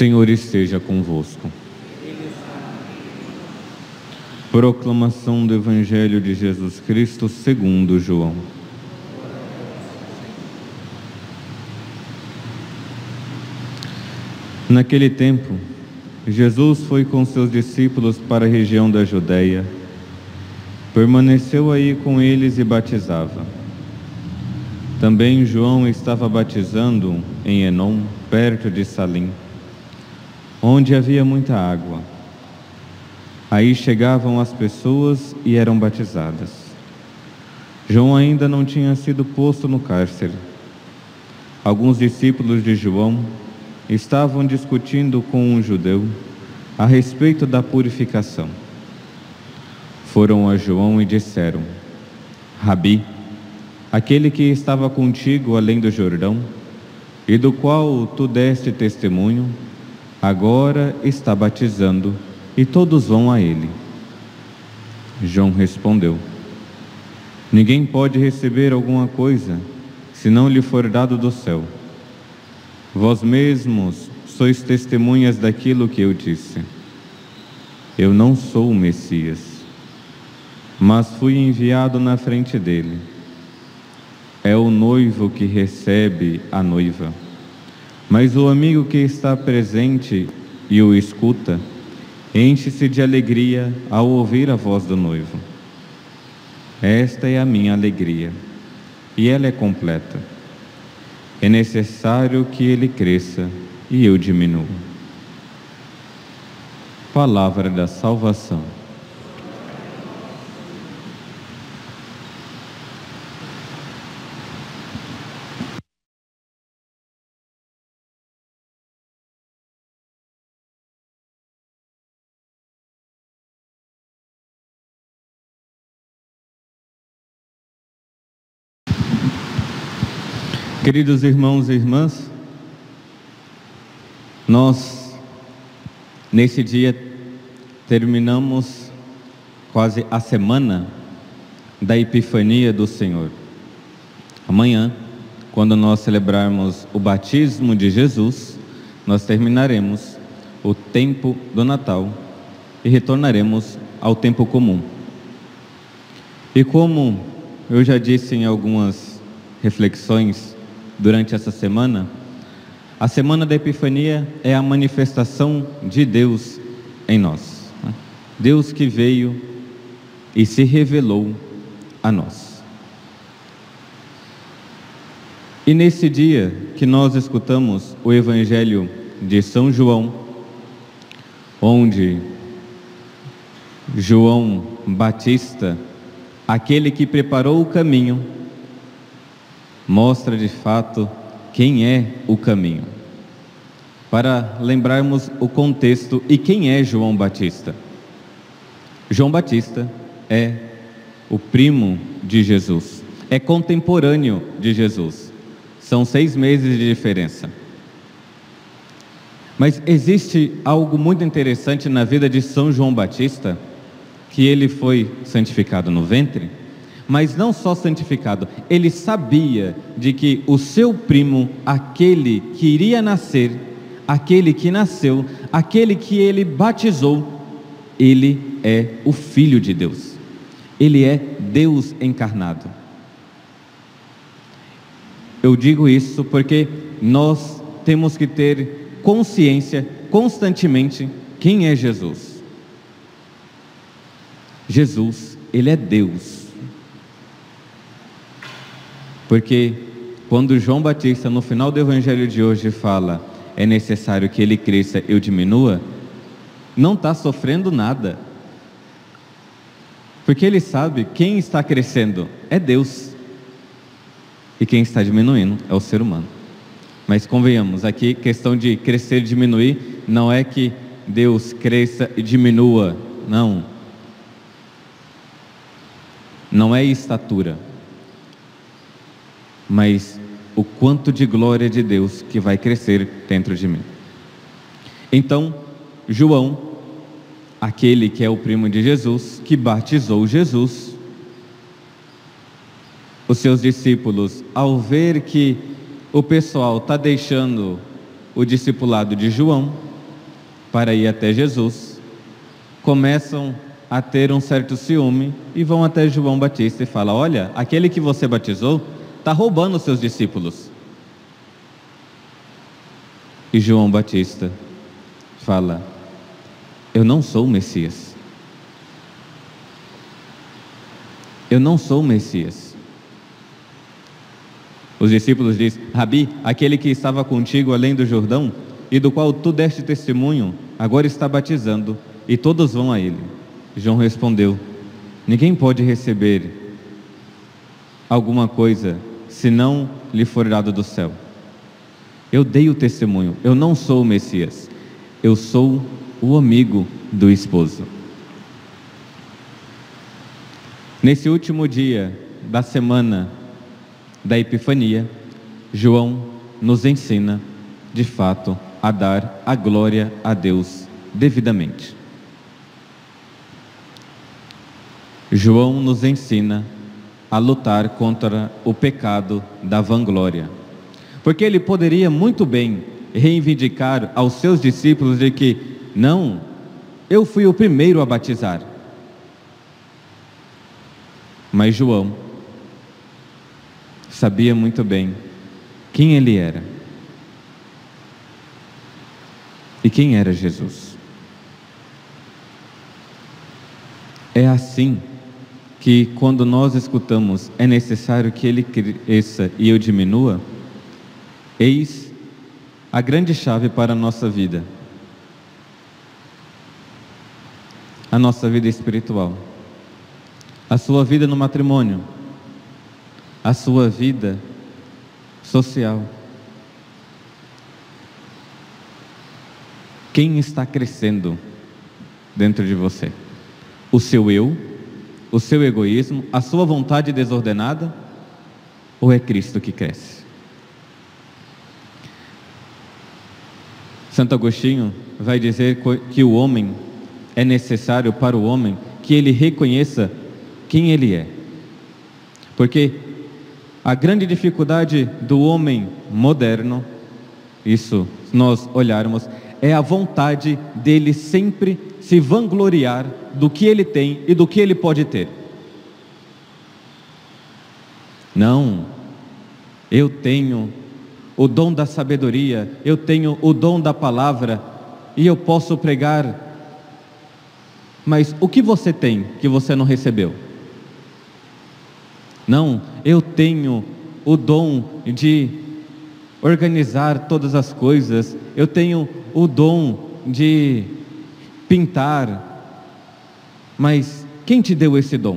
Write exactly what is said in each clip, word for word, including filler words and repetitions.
Senhor esteja convosco. Proclamação do Evangelho de Jesus Cristo segundo João. Naquele tempo, Jesus foi com seus discípulos para a região da Judeia. Permaneceu aí com eles e batizava. Também João estava batizando em Enom, perto de Salim, onde havia muita água. Aí chegavam as pessoas e eram batizadas. João ainda não tinha sido posto no cárcere. Alguns discípulos de João estavam discutindo com um judeu a respeito da purificação. Foram a João e disseram: Rabi, aquele que estava contigo além do Jordão, e do qual tu deste testemunho, agora está batizando, e todos vão a ele. João respondeu: Ninguém pode receber alguma coisa, se não lhe for dado do céu. Vós mesmos sois testemunhas daquilo que eu disse. Eu não sou o Messias, mas fui enviado na frente dele. É o noivo que recebe a noiva. Mas o amigo que está presente e o escuta, enche-se de alegria ao ouvir a voz do noivo. Esta é a minha alegria, e ela é completa. É necessário que ele cresça e eu diminua. Palavra da salvação. Queridos irmãos e irmãs, nós, nesse dia, terminamos quase a semana da Epifania do Senhor. Amanhã, quando nós celebrarmos o batismo de Jesus, nós terminaremos o tempo do Natal e retornaremos ao tempo comum. E como eu já disse em algumas reflexões durante essa semana, a semana da Epifania é a manifestação de Deus em nós. Deus que veio e se revelou a nós. E nesse dia que nós escutamos o Evangelho de São João, onde João Batista, aquele que preparou o caminho, mostra de fato quem é o caminho. Para lembrarmos o contexto e quem é João Batista. João Batista é o primo de Jesus, é contemporâneo de Jesus. São seis meses de diferença. Mas existe algo muito interessante na vida de São João Batista, que ele foi santificado no ventre, mas não só santificado, ele sabia de que o seu primo, aquele que iria nascer, aquele que nasceu, aquele que ele batizou, ele é o Filho de Deus, ele é Deus encarnado. Eu digo isso porque nós temos que ter consciência constantemente quem é Jesus. Jesus, ele é Deus. Porque quando João Batista, no final do Evangelho de hoje, fala: é necessário que ele cresça e eu diminua, não está sofrendo nada. Porque ele sabe quem está crescendo é Deus. E quem está diminuindo é o ser humano. Mas convenhamos, aqui questão de crescer e diminuir, não é que Deus cresça e diminua, não. Não é estatura, mas o quanto de glória de Deus que vai crescer dentro de mim. Então, João, aquele que é o primo de Jesus, que batizou Jesus, os seus discípulos, ao ver que o pessoal está deixando o discipulado de João, para ir até Jesus, começam a ter um certo ciúme e vão até João Batista e falam: olha, aquele que você batizou está roubando os seus discípulos. E João Batista fala: eu não sou o Messias. Eu não sou o Messias. Os discípulos dizem: Rabi, aquele que estava contigo além do Jordão, e do qual tu deste testemunho, agora está batizando, e todos vão a ele. João respondeu: ninguém pode receber alguma coisa se não lhe for dado do céu. Eu dei o testemunho, eu não sou o Messias, eu sou o amigo do esposo. Nesse último dia da semana da Epifania, João nos ensina, de fato, a dar a glória a Deus devidamente. João nos ensina a lutar contra o pecado da vanglória, porque ele poderia muito bem reivindicar aos seus discípulos de que, não, eu fui o primeiro a batizar. Mas João sabia muito bem quem ele era e quem era Jesus. É assim que, quando nós escutamos, é necessário que ele cresça e eu diminua, eis a grande chave para a nossa vida, a nossa vida espiritual, a sua vida no matrimônio, a sua vida social. Quem está crescendo dentro de você? O seu eu, o seu egoísmo, a sua vontade desordenada, ou é Cristo que cresce? Santo Agostinho vai dizer que o homem, é necessário para o homem que ele reconheça quem ele é, porque a grande dificuldade do homem moderno, isso nós olharmos, é a vontade dele sempre se vangloriar do que ele tem e do que ele pode ter. Não, eu tenho o dom da sabedoria, eu tenho o dom da palavra e eu posso pregar. Mas o que você tem que você não recebeu? Não, eu tenho o dom de organizar todas as coisas, eu tenho o dom de pintar, mas quem te deu esse dom?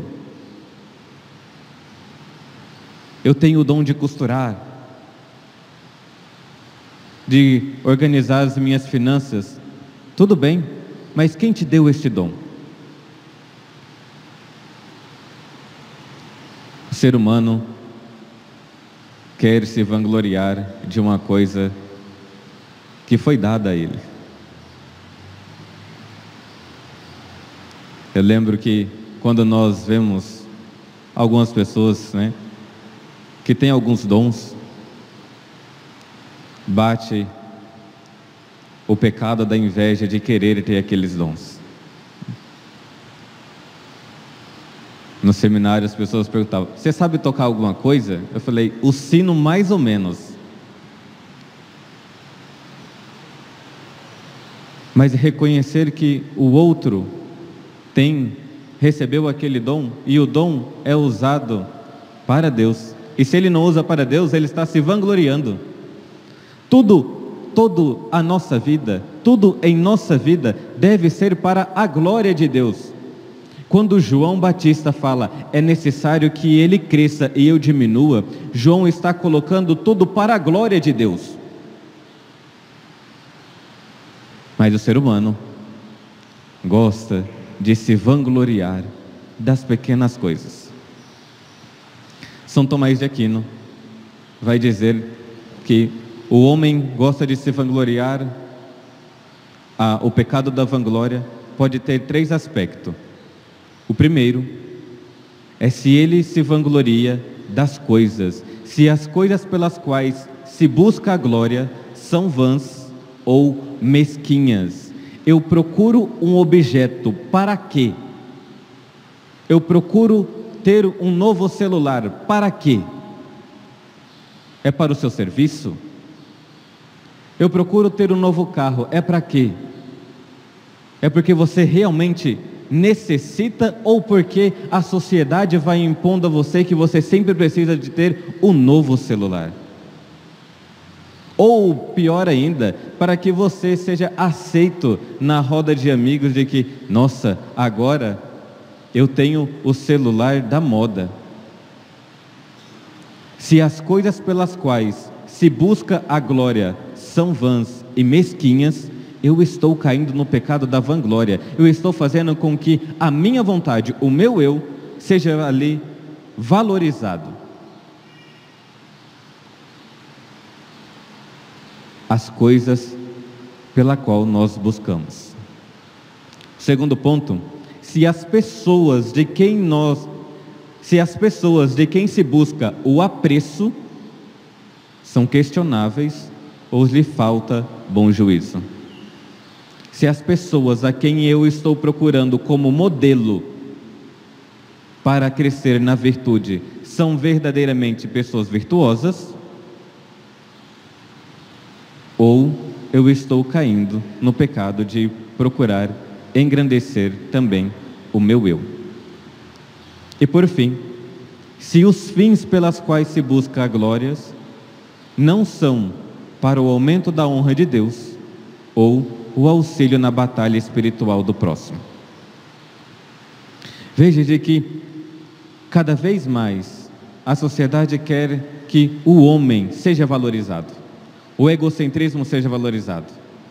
Eu tenho o dom de costurar, de organizar as minhas finanças, tudo bem, mas quem te deu esse dom? O ser humano quer se vangloriar de uma coisa que foi dada a ele. Eu lembro que quando nós vemos algumas pessoas, né, que têm alguns dons, bate o pecado da inveja de querer ter aqueles dons. No seminário as pessoas perguntavam: você sabe tocar alguma coisa? Eu falei: o sino mais ou menos. Mas reconhecer que o outro tem, recebeu aquele dom, e o dom é usado para Deus, e se ele não usa para Deus, ele está se vangloriando. Tudo, toda a nossa vida, tudo em nossa vida deve ser para a glória de Deus. Quando João Batista fala, é necessário que ele cresça e eu diminua, João está colocando tudo para a glória de Deus. Mas o ser humano gosta de se vangloriar das pequenas coisas. São Tomás de Aquino vai dizer que o homem gosta de se vangloriar, ah, o pecado da vanglória pode ter três aspectos. O primeiro é se ele se vangloria das coisas, se as coisas pelas quais se busca a glória são vãs ou mesquinhas. eu procuro um objeto, para quê? Eu procuro ter um novo celular, para quê? É para o seu serviço? Eu procuro ter um novo carro, é para quê? É porque você realmente necessita ou porque a sociedade vai impondo a você que você sempre precisa de ter um novo celular? Ou pior ainda, para que você seja aceito na roda de amigos de que, nossa, agora eu tenho o celular da moda. Se as coisas pelas quais se busca a glória são vãs e mesquinhas, eu estou caindo no pecado da vanglória. Eu estou fazendo com que a minha vontade, o meu eu, seja ali valorizado. As coisas pela qual nós buscamos. Segundo ponto, se as pessoas de quem nós, se as pessoas de quem se busca o apreço são questionáveis ou lhe falta bom juízo. Se as pessoas a quem eu estou procurando como modelo para crescer na virtude são verdadeiramente pessoas virtuosas, ou eu estou caindo no pecado de procurar engrandecer também o meu eu. E por fim, se os fins pelas quais se busca a glória não são para o aumento da honra de Deus ou o auxílio na batalha espiritual do próximo. Veja de que cada vez mais a sociedade quer que o homem seja valorizado, o egocentrismo seja valorizado.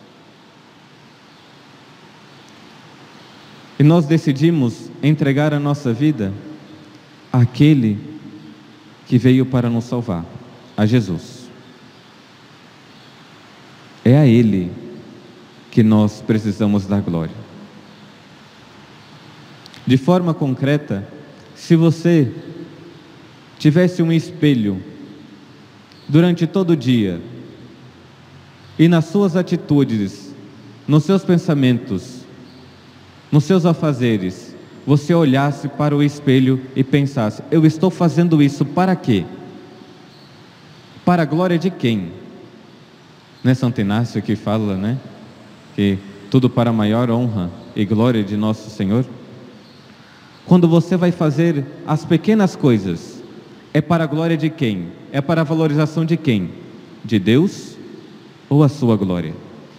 E nós decidimos entregar a nossa vida àquele que veio para nos salvar, a Jesus. É a Ele que nós precisamos dar glória. De forma concreta, se você tivesse um espelho durante todo o dia, e nas suas atitudes, nos seus pensamentos, nos seus afazeres, você olhasse para o espelho e pensasse: eu estou fazendo isso para quê? Para a glória de quem? Não é Santo Inácio que fala, né? Que tudo para a maior honra e glória de nosso Senhor. Quando você vai fazer as pequenas coisas, é para a glória de quem? É para a valorização de quem? De Deus ou a sua glória?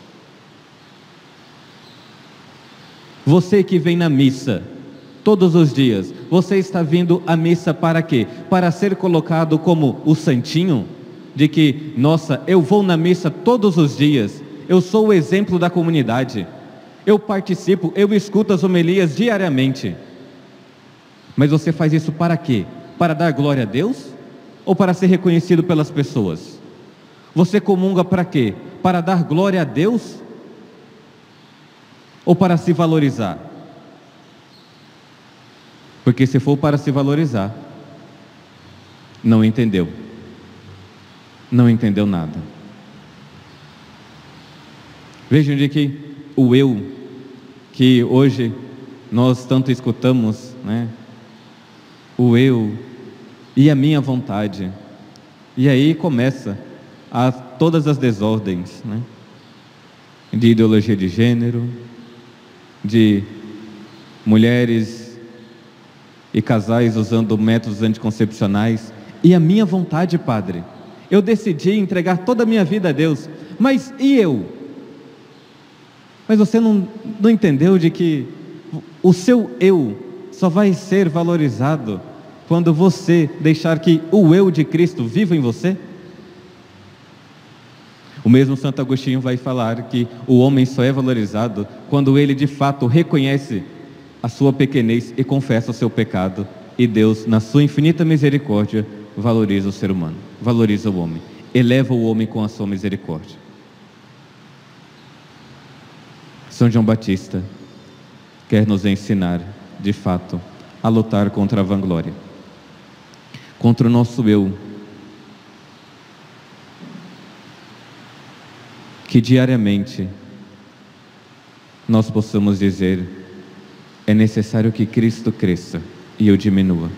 Você que vem na missa todos os dias, você está vindo à missa para quê? Para ser colocado como o santinho? De que, nossa, eu vou na missa todos os dias, eu sou o exemplo da comunidade, eu participo, eu escuto as homilias diariamente. Mas você faz isso para quê? Para dar glória a Deus? Ou para ser reconhecido pelas pessoas? Você comunga para quê? Para dar glória a Deus? Ou para se valorizar? Porque se for para se valorizar, não entendeu. Não entendeu nada. Vejam de que o eu, que hoje nós tanto escutamos, né? O eu e a minha vontade. E aí começa a todas as desordens, né? De ideologia de gênero, de mulheres e casais usando métodos anticoncepcionais. E a minha vontade, Padre, eu decidi entregar toda a minha vida a Deus, mas e eu? Mas você não, não entendeu de que o seu eu só vai ser valorizado quando você deixar que o eu de Cristo viva em você? O mesmo Santo Agostinho vai falar que o homem só é valorizado quando ele de fato reconhece a sua pequenez e confessa o seu pecado, e Deus, na sua infinita misericórdia, valoriza o ser humano, valoriza o homem, eleva o homem com a sua misericórdia. São João Batista quer nos ensinar, de fato, a lutar contra a vanglória, contra o nosso eu, que diariamente nós possamos dizer: é necessário que Cristo cresça e eu diminua.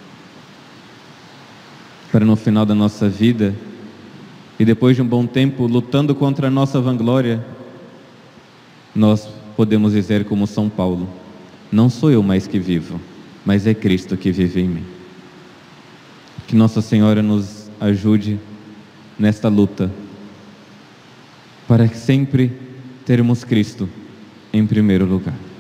Para no final da nossa vida, e depois de um bom tempo lutando contra a nossa vanglória, nós podemos dizer como São Paulo: não sou eu mais que vivo, mas é Cristo que vive em mim. Que Nossa Senhora nos ajude nesta luta, para sempre termos Cristo em primeiro lugar.